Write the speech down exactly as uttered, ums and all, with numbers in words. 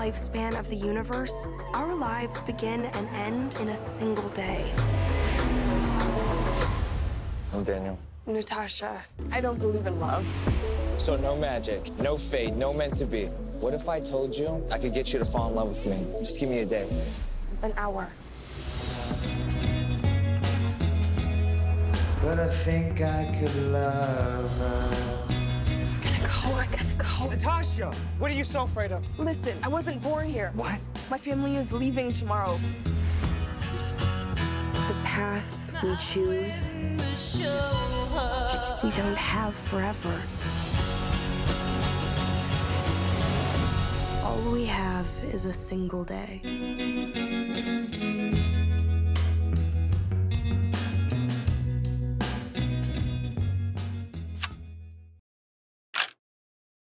lifespan of the universe, our lives begin and end in a single day. I'm Daniel. Natasha, I don't believe in love. So no magic, no fate, no meant to be. What if I told you I could get you to fall in love with me? Just give me a day. An hour. But I think I could love her. I gotta go, I gotta go. Natasha, what are you so afraid of? Listen, I wasn't born here. What? My family is leaving tomorrow. The path we choose, we don't have forever. All we have is a single day.